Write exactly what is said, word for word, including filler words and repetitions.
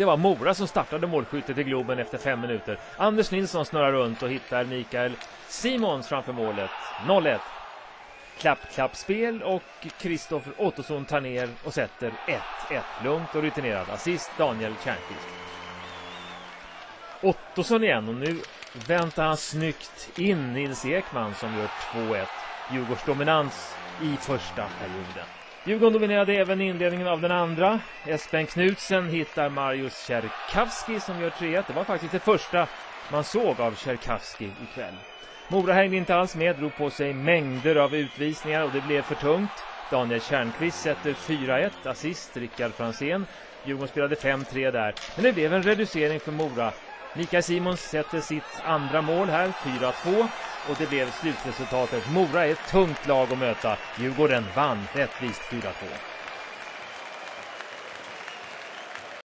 Det var Mora som startade målskyttet i Globen efter fem minuter. Anders Nilsson snurrar runt och hittar Mikael Simons framför målet. noll ett. Klapp-klapp-spel och Kristoffer Ottosson tar ner och sätter ett ett. Lugnt och rutinerad. Assist Daniel Tjärnqvist. Ottosson igen och nu väntar han snyggt in Nils Ekman som gör två ett. Djurgårds dominans i första perioden. Djurgården dominerade även inledningen av den andra. Espen Knutsen hittar Marius Czerkawski som gör tre ett. Det var faktiskt det första man såg av Czerkawski ikväll. Mora hängde inte alls med, drog på sig mängder av utvisningar och det blev för tungt. Daniel Tjärnqvist sätter fyra ett, assist Rickard Franzén. Djurgården spelade fem tre där, men det blev en reducering för Mora. Mikael Simons sätter sitt andra mål här, fyra två, och det blev slutresultatet. Mora är ett tungt lag att möta. Djurgården vann rättvist fyra två.